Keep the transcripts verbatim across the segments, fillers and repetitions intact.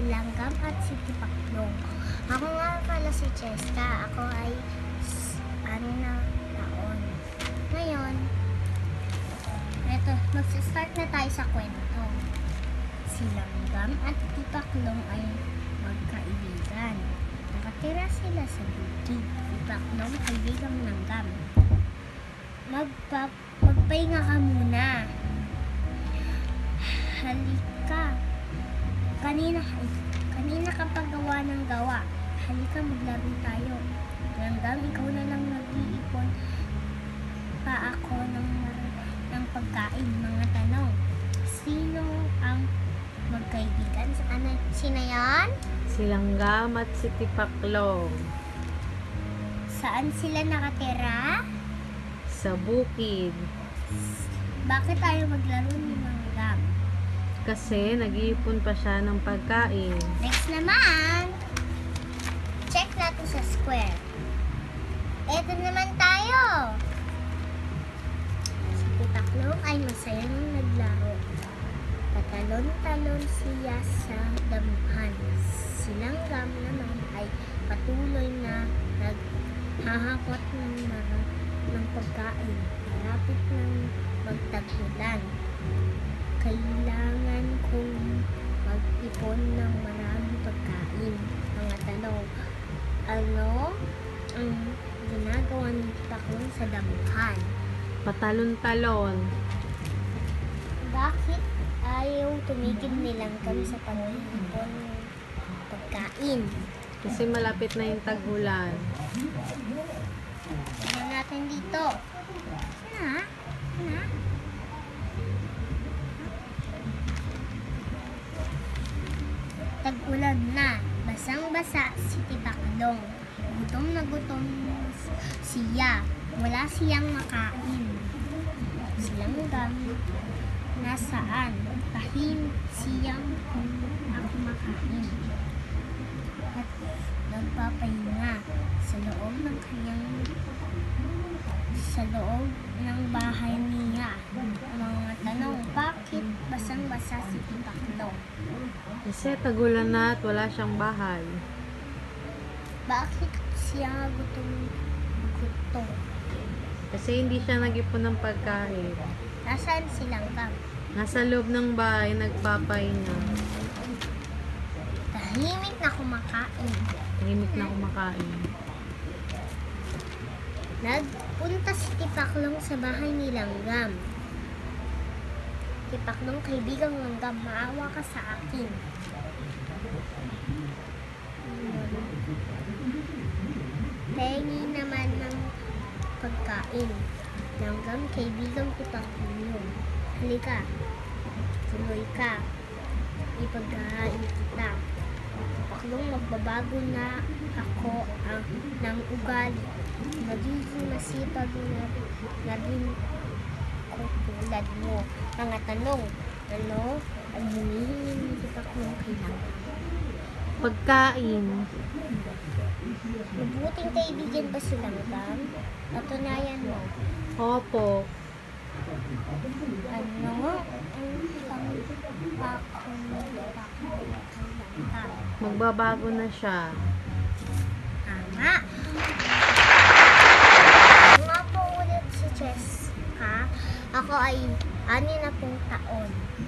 Langgam at si Tipaklong. Ako nga pala si Cheska. Ako ay ano na taon. Ngayon, eto, mag-start na tayo sa kwento. Si Langgam at Tipaklong ay magkaibigan. Nakatira sila sa bukid. Tipaklong, kaibigang Langgam. Magpa magpahinga ka muna. Halika. Kanina, ay, kanina ka paggawa ng gawa. Halika, maglaro tayo. Langgam, ikaw na lang nag-iipon pa ako ng, ng pagkain. Mga tanong. Sino ang magkaibigan? Ano, sino yan? Si Langgam at si Tipaklong. Saan sila nakatira? Sa bukid. Bakit tayo maglaro ni Langgam? Kasi nag-iipon pa siya ng pagkain. Next naman, check natin sa square. Eto naman tayo. Si Tipaklong ay masayang naglaro. Patalon-talon siya sa damuhan. Si Langgam naman ay patuloy na naghahakot ng, ng pagkain. Malapit ng magtag-ulan. Kailangan kong mag-ipon ng maraming pagkain. Mga tanong, ano ang ginagawa ni Tipaklong sa damuhan? Patalon-talon. Bakit ayaw tumigil ni Langgam sa pag-ipon ng pagkain? Kasi malapit na yung tag-ulan. Tignan natin dito. Na? Na? Tag-ulan na. Basang-basa si Tipaklong. Gutom na gutom siya. Wala siyang makain. Si Langgam, nasaan? Tahimik siyang ako makain. At nagpapahinga sa loob ng kanyang sa loob ng bahay niya. Mga tanong, bakit basang-basa si Tipaklong? Kasi tag-ulan na at wala siyang bahay. Bakit siya gutom gutom? Kasi hindi siya nag-ipon ng pagkain. Nasaan si Langgam? Nasa loob ng bahay, nagpapahinga. Tahimik na kumakain. Tahimik na kumakain. Nagpunta si Tipaklong sa bahay ni Langgam. Tipaklong, kaibigang Langgam, maawa ka sa akin. Pengi naman ng pagkain. Langgam, kaibigang Tipaklong. Halika, tuloy ka. Ipaghahain kita. Tipaklong, magbabago na ako ang ng ugali. Magiging masipag na, na rin ko tulad mo. Mga tanong, ano ang hinihingi ni Tipaklong kay Langgam? Pagkain. Mabuting kaibigan ba si Langgam? Patunayan mo. Opo. Ano ang pangako ni Tipaklong kay Langgam? Magbabago na siya. Tama. Nga po ulit si Cheska. Ako ay anim na pong taon.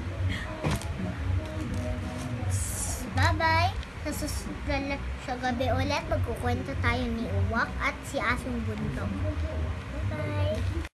Bye-bye. Sa susunod sa gabi ulit, magkukwento tayo ni Uwak at si Asong Bundok. Bye-bye.